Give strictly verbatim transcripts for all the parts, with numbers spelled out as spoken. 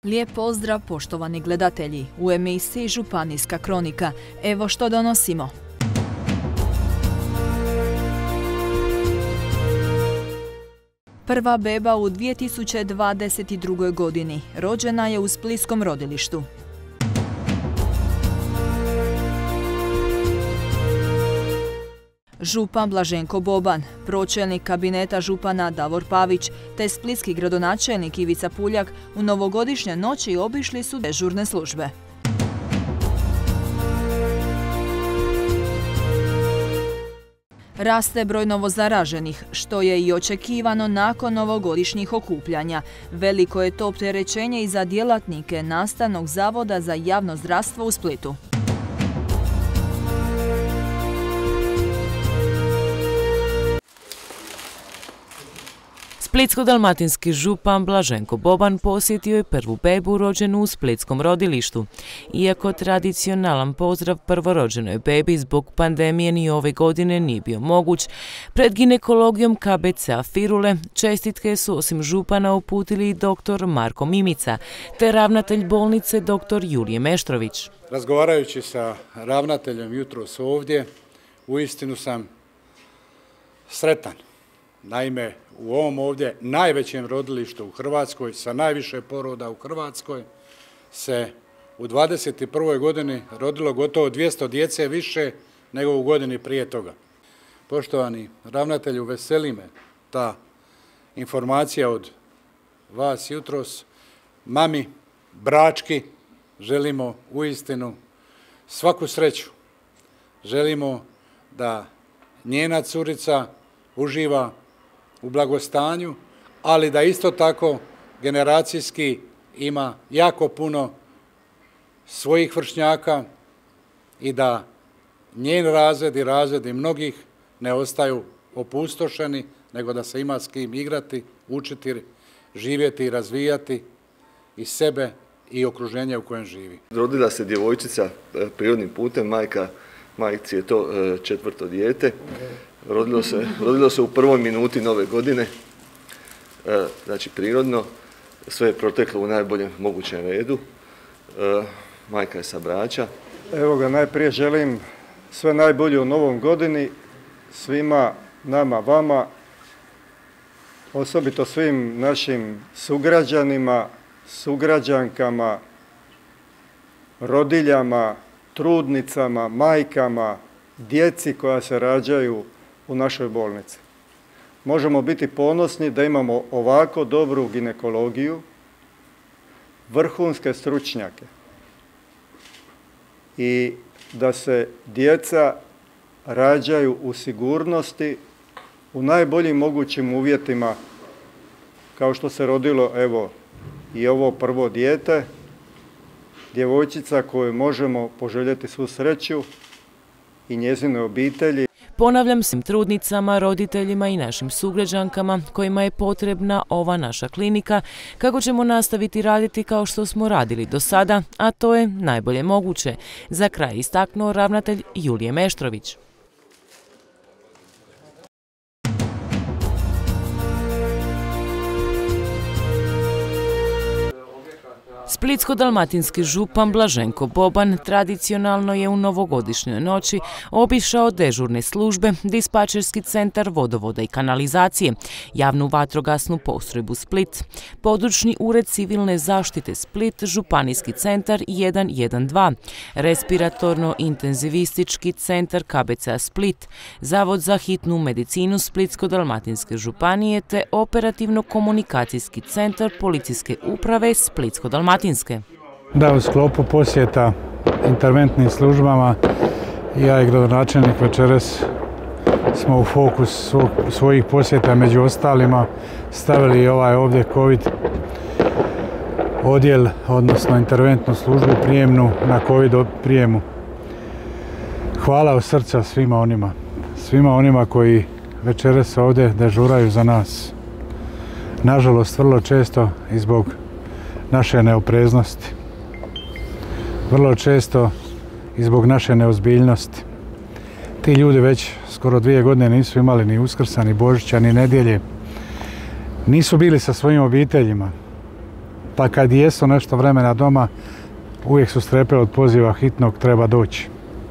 Lijep pozdrav poštovani gledatelji, u emisiji Županijska kronika. Evo što donosimo. Prva beba u dvije tisuće dvadeset drugoj. godini rođena je u splitskom rodilištu. Župan Blaženko Boban, pročelnik kabineta župana Davor Pavić te splitski gradonačelnik Ivica Puljak u novogodišnje noći obišli su dežurne službe. Raste broj novozaraženih, što je i očekivano nakon novogodišnjih okupljanja. Veliko je to opterećenje i za djelatnike Nastavnog zavoda za javno zdravstvo u Splitu. Splitsko-dalmatinski župan Blaženko Boban posjetio je prvu bebu rođenu u splitskom rodilištu. Iako tradicionalan pozdrav prvorođenoj bebi zbog pandemije ni ove godine nije bio moguć, pred ginekologijom K B C-a Firule čestitke su osim župana uputili i doktor Marko Mimica te ravnatelj bolnice doktor Julije Meštrović. Razgovarajući sa ravnateljem jutros ovdje, uistinu sam sretan. Naime, u ovom ovdje najvećem rodilištu u Hrvatskoj, sa najviše poroda u Hrvatskoj, se u dvadeset prvoj godini rodilo gotovo dvjesto djece više nego u godini prije toga. Poštovani ravnatelju, veseli me ta informacija od vas jutros. Mami Brački želimo uistinu svaku sreću. Želimo da njena curica uživa u blagostanju, ali da isto tako generacijski ima jako puno svojih vršnjaka i da njen razred i razredi mnogih ne ostaju opustošeni, nego da se ima s kim igrati, učiti, živjeti i razvijati i sebe i okruženje u kojem živi. Rodila se djevojčica prirodnim putem, majka, majci je to četvrto dijete. Rodilo se, rodilo se u prvoj minuti nove godine, e, znači prirodno, sve je proteklo u najboljem mogućem redu, e, majka je sa Brača. Evo ga, najprije želim sve najbolje u novom godini, svima nama, vama, osobito svim našim sugrađanima, sugrađankama, rodiljama, trudnicama, majkama, djeci koja se rađaju u našoj bolnici. Možemo biti ponosni da imamo ovako dobru ginekologiju, vrhunske stručnjake i da se djeca rađaju u sigurnosti, u najboljim mogućim uvjetima, kao što se rodilo evo i ovo prvo dijete, djevojčica koju možemo poželjeti svu sreću i njezine obitelji. Ponavljam svim trudnicama, roditeljima i našim sugrađankama kojima je potrebna ova naša klinika, kako ćemo nastaviti raditi kao što smo radili do sada, a to je najbolje moguće. Za kraj istaknuo ravnatelj Julije Meštrović. Splitsko-dalmatinski župan Blaženko Boban tradicionalno je u novogodišnjoj noći obišao dežurne službe, dispačerski centar vodovoda i kanalizacije, javnu vatrogasnu postrojbu Split, područni ured civilne zaštite Split, županijski centar jedan jedan dva, respiratorno-intenzivistički centar K B C-a Split, Zavod za hitnu medicinu Splitsko-dalmatinske županije te operativno-komunikacijski centar policijske uprave Splitsko-dalmatinske. Da, u sklopu posjeta interventnim službama ja i gradonačelnik večeras smo u fokus svojih posjeta među ostalima stavili ovaj ovdje COVID odjel, odnosno interventnu službu prijemnu na COVID prijemu. Hvala od srca svima onima, svima onima koji večeras ovdje dežuraju za nas. Nažalost, vrlo često i zbog naše neopreznosti. Vrlo često i zbog naše neozbiljnosti. Ti ljudi već skoro dvije godine nisu imali ni Uskrsa, ni Božića, ni nedjelje. Nisu bili sa svojim obiteljima. pa kad jesu nešto vremena doma, uvijek su strepili od poziva hitnog, treba doći.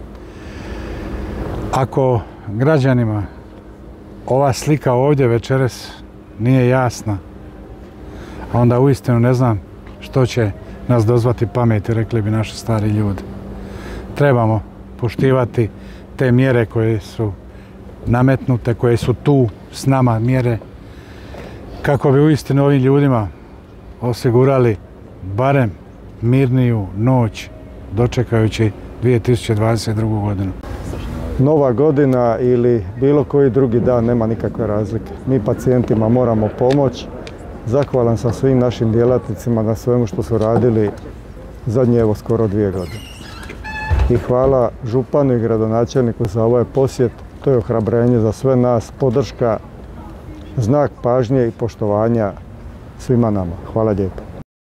Ako građanima ova slika ovdje večeras nije jasna, onda uistinu ne znam što će nas dozvati pameti, rekli bi naši stari ljudi. Trebamo poštivati te mjere koje su nametnute, koje su tu s nama mjere, kako bi uistinu ovim ljudima osigurali barem mirniju noć dočekajući dvije tisuće dvadeset drugu. godinu. Nova godina ili bilo koji drugi dan nema nikakve razlike. Mi pacijentima moramo pomoći. Zahvalan sam svim našim djelatnicima na svemu što su radili zadnje evo skoro dvije godine. I hvala županu i gradonačelniku za ovaj posjet. To je ohrabrenje za sve nas, podrška, znak pažnje i poštovanja svima nama. Hvala lijepo.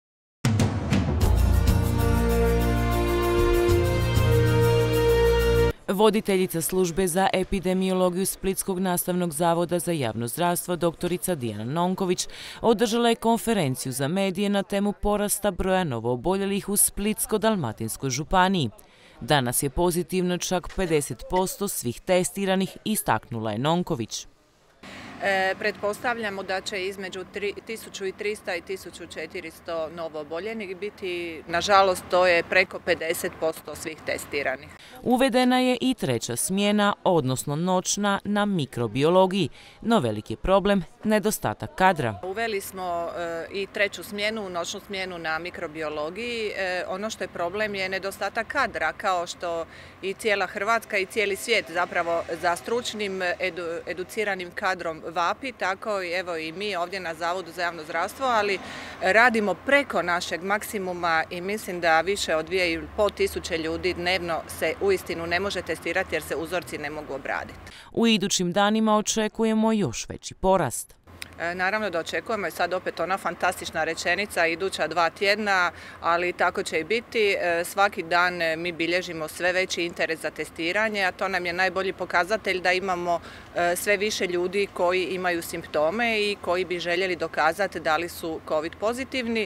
Voditeljica službe za epidemiologiju Splitskog nastavnog zavoda za javno zdravstvo doktorica Dijana Nonković održala je konferenciju za medije na temu porasta broja novooboljelih u Splitsko-dalmatinskoj županiji. Danas je pozitivno čak pedeset posto svih testiranih, istaknula je Nonković. E, pretpostavljamo da će između tisuću trista i tisuću četiristo novooboljenih biti, nažalost, to je preko pedeset posto svih testiranih. Uvedena je i treća smjena, odnosno noćna, na mikrobiologiji, no veliki problem nedostatak kadra. Uveli smo e, i treću smjenu, noćnu smjenu na mikrobiologiji. E, ono što je problem je nedostatak kadra, kao što i cijela Hrvatska i cijeli svijet zapravo za stručnim edu, educiranim kadrom vapi, tako i evo i mi ovdje na Zavodu za javno zdravstvo, ali radimo preko našeg maksimuma i mislim da više od dvije i pol tisuće ljudi dnevno se uistinu ne može testirati jer se uzorci ne mogu obraditi. U idućim danima očekujemo još veći porast. Naravno da očekujemo i sad opet ona fantastična rečenica iduća dva tjedna, ali tako će i biti. Svaki dan mi bilježimo sve veći interes za testiranje, a to nam je najbolji pokazatelj da imamo sve više ljudi koji imaju simptome i koji bi željeli dokazati da li su COVID pozitivni.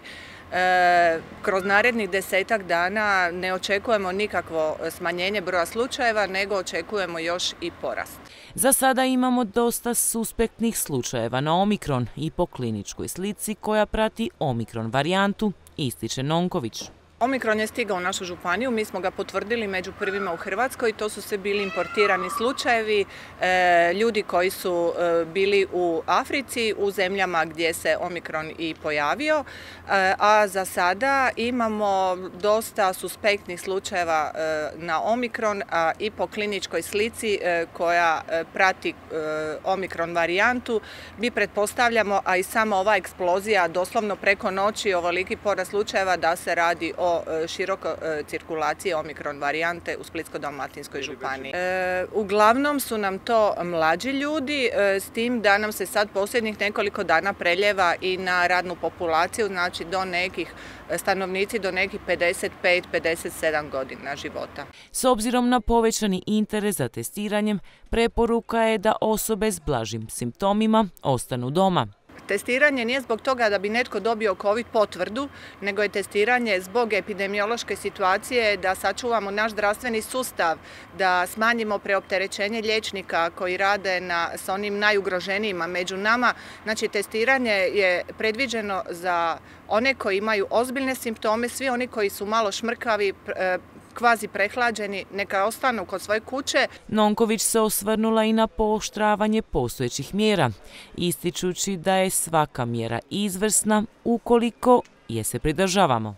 E, kroz narednih desetak dana ne očekujemo nikakvo smanjenje broja slučajeva, nego očekujemo još i porast. Za sada imamo dosta suspektnih slučajeva na Omikron i po kliničkoj slici koja prati Omikron varijantu, ističe Nonković. Omikron je stigao u našu županiju, mi smo ga potvrdili među prvima u Hrvatskoj, to su sve bili importirani slučajevi, e, ljudi koji su e, bili u Africi, u zemljama gdje se Omikron i pojavio, e, a za sada imamo dosta suspektnih slučajeva e, na Omikron a, i po kliničkoj slici e, koja e, prati e, Omikron varijantu. Mi pretpostavljamo, a i sama ova eksplozija doslovno preko noći, ovoliki porast slučajeva da se radi o široko cirkulacije Omikron varijante u Splitsko-dalmatinskoj županiji. E, uglavnom su nam to mlađi ljudi, e, s tim da nam se sad posljednjih nekoliko dana preljeva i na radnu populaciju, znači do nekih stanovnici do nekih pedeset pet do pedeset sedam godina života. S obzirom na povećani interes za testiranjem, preporuka je da osobe s blažim simptomima ostanu doma. Testiranje nije zbog toga da bi netko dobio COVID potvrdu, nego je testiranje zbog epidemiološke situacije, da sačuvamo naš zdravstveni sustav, da smanjimo preopterećenje liječnika koji rade na, s onim najugroženijima među nama. Znači, testiranje je predviđeno za one koji imaju ozbiljne simptome, svi oni koji su malo šmrkavi, kvazi prehlađeni, neka ostanu kod svoje kuće. Nonković se osvrnula i na pooštravanje postojećih mjera, ističući da je svaka mjera izvrsna ukoliko je se pridržavamo.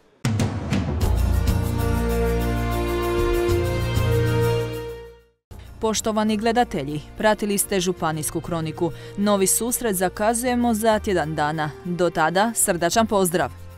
Poštovani gledatelji, pratili ste Županijsku kroniku. Novi susret zakazujemo za tjedan dana. Do tada, srdačan pozdrav!